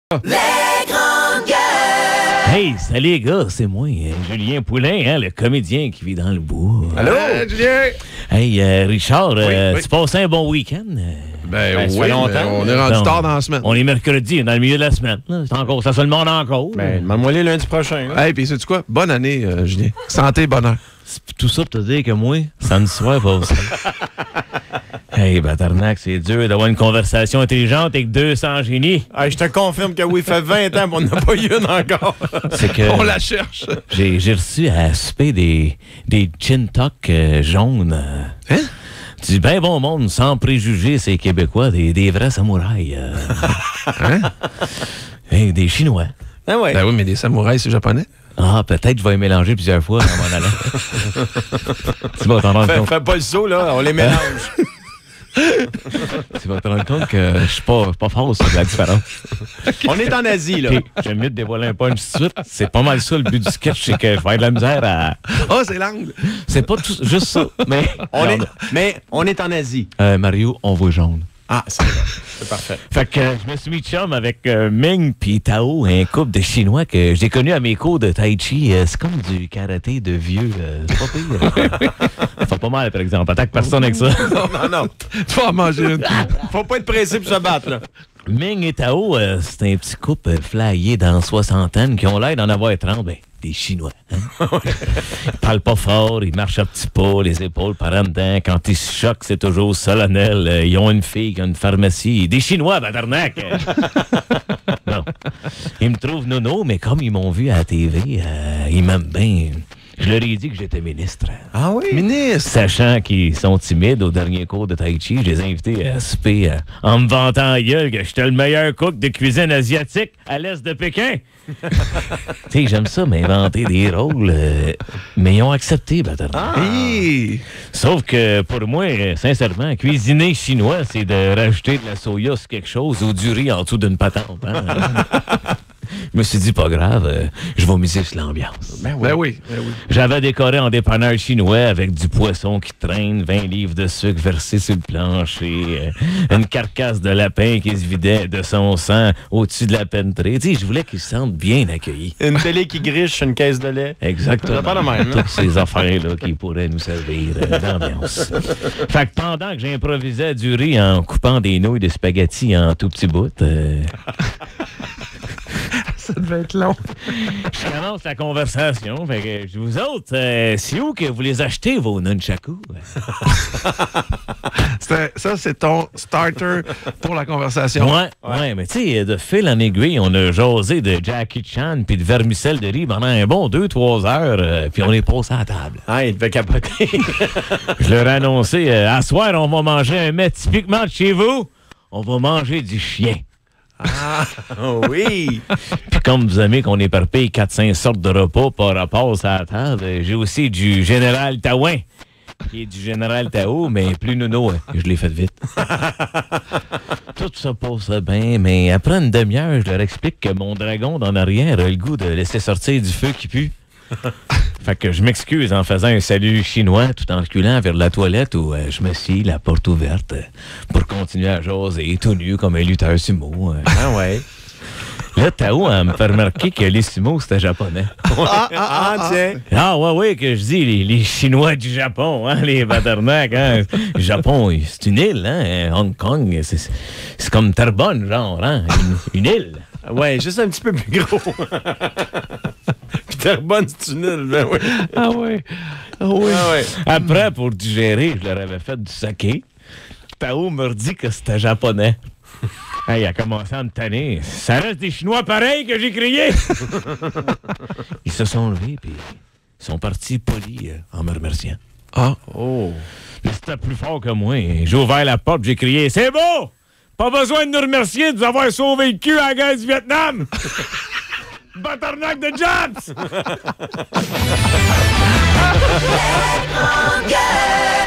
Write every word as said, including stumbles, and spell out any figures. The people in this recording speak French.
Les grandes gueules! Hey, salut les gars, c'est moi, euh, Julien Poulain, hein, le comédien qui vit dans le bois. Allô, euh, Julien? Hey, euh, Richard, euh, Oui, oui. tu passes un bon week-end? Euh, Ben, Ben, ça oui, fait longtemps. mais on est rendu Non. tard dans la semaine. On est mercredi, dans le milieu de la semaine. là. C'est encore, ça se le demande encore. Ben, demande-moi les lundi prochain. là. Hey, puis sais-tu quoi? Bonne année, euh, Julien. Santé, bonheur. C'est tout ça pour te dire que moi, samedi soir, pas ça. Hey, Batarnac, c'est dur d'avoir une conversation intelligente avec deux cents génies. Ah, je te confirme que oui, fait vingt ans qu'on n'a pas eu une encore. C'est que On la cherche. j'ai, j'ai reçu à souper des, des chin toc euh, jaunes. euh. Hein? Du bien bon monde, sans préjugés, c'est Québécois, des, des vrais samouraïs. euh. Hein? Hey, des Chinois. Ah ouais. Ben oui, mais des samouraïs, c'est japonais. Ah, peut-être je vais les mélanger plusieurs fois en m'en allant. Tu vas t'en rendre Fais, compte. fais pas le saut, là, on les mélange. Tu vas te rendre compte que je suis pas, pas fort sur la différence. On est en Asie, là. Puis, j'aime mieux te dévoiler un punch tout de suite. C'est pas mal ça le but du sketch, c'est que je vais avoir de la misère à. Ah, c'est l'angle. C'est pas tout, juste ça, mais. On est, mais on est en Asie. Euh, Mario, on voit jaune. Ah, c'est vrai. C'est parfait. Fait que euh, je me suis mis chum avec euh, Ming puis Tao, un couple de Chinois que j'ai connu à mes cours de Tai Chi. Euh, c'est comme du karaté de vieux. Euh, c'est pas pire. Ça fait pas mal, par exemple. Attaque personne avec ça. Non, non. Tu vas en manger une. Faut pas être pressé pour se battre, là. Ming et Tao, euh, c'est un petit couple euh, flyé dans soixantaine qui ont l'air d'en avoir trente. Ben, des Chinois. Hein? Ils parlent pas fort, ils marchent à petits pas, les épaules par en dedans. Quand ils se choquent, c'est toujours solennel. Euh, ils ont une fille qui a une pharmacie. Des Chinois, badarnac! Non. Ils me trouvent nono, mais comme ils m'ont vu à la T V, euh, ils m'aiment bien. Je leur ai dit que j'étais ministre. Ah oui? Ministre. Sachant qu'ils sont timides au dernier cours de Tai Chi, je les ai invités à souper euh, en me vantant à gueule que j'étais le meilleur cook de cuisine asiatique à l'est de Pékin. Tu sais, j'aime ça m'inventer des rôles, euh, mais ils ont accepté, bâtard. Hey. Sauf que pour moi, euh, sincèrement, cuisiner chinois, c'est de rajouter de la soya sur quelque chose ou du riz en dessous d'une patente. Hein? Je me suis dit, pas grave, euh, je vais miser sur l'ambiance. Ben oui. Ben oui. Ben oui. J'avais décoré en dépanneur chinois avec du poisson qui traîne, vingt livres de sucre versé sur le plancher, euh, une carcasse de lapin qui se vidait de son sang au-dessus de la pentrée. Tu sais, je voulais qu'ils se sentent bien accueillis. Une télé qui griche, une caisse de lait. Exactement. Pas de même, hein? Toutes ces affaires-là qui pourraient nous servir euh, d'ambiance. Fait que pendant que j'improvisais du riz en coupant des nouilles de spaghettis en tout petits bouts, euh, Ça devait être long. je commence la conversation. Fait que je vous autres, euh, c'est où que vous les achetez, vos nunchakus? C'était- Ça, c'est ton starter pour la conversation. Ouais, ouais, mais tu sais, de fil en aiguille, on a jasé de Jackie Chan puis de vermicelle de riz pendant un bon deux trois heures, euh, puis on est passé à la table. Ah, il devait capoter. Je leur ai annoncé, euh, à soir, on va manger un mets typiquement de chez vous. On va manger du chien. Ah, oui. Puis comme vous aimez qu'on éparpille quatre cinq sortes de repas par rapport à la table, euh, j'ai aussi du Général Taouin, qui est du Général Tao, mais plus nono. Hein. Je l'ai fait vite. Tout ça passe bien, mais après une demi-heure, je leur explique que mon dragon d'en arrière a le goût de laisser sortir du feu qui pue. Fait que je m'excuse en faisant un salut chinois tout en reculant vers la toilette où euh, je me suis la porte ouverte euh, pour continuer à jaser tout nu comme un lutteur sumo. euh. Ah ouais. Là, Tao elle me fait remarquer que les sumo, c'était japonais. Ah, ah, ah, tiens. Ah ouais, ouais, que je dis, les, les Chinois du Japon, hein, les badarnacs, hein. Le Japon, c'est une île, hein. Hong Kong, c'est, c'est comme Terrebonne, genre, hein. Une, une île. Ouais, juste un petit peu plus gros. Puis Terrebonne, c'est une île, ben oui. Ah ouais. Ah oui. Ah ouais. Après, pour digérer, je leur avais fait du saké. Tao me redit que c'était japonais. Hey, il a commencé à me tanner. Ça reste des Chinois pareils que j'ai crié. Ils se sont levés, puis ils sont partis polis euh, en me remerciant. Ah. Oh. Mais c'était plus fort que moi. J'ai ouvert la porte, j'ai crié « C'est beau! Pas besoin de nous remercier de nous avoir sauvé le cul à la guerre du Vietnam! » Batarnac de Jobs! Les grandes gueules!